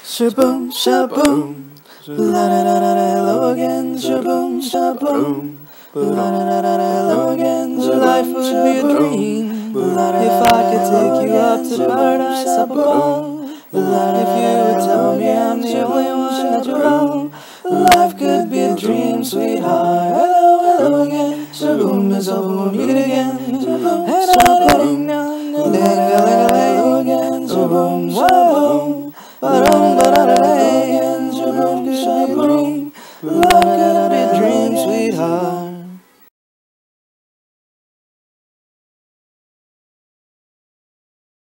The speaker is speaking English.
Shboom, shaboom, la da da da da, hello again. Shboom, shaboom, la da da da da, hello again. Life would be a dream if I could take you up to paradise up above. If you would tell me I'm the only one that you love, life could be a dream, sweetheart. Hello, hello again. Shboom is over, we'll meet again. And I'm heading now.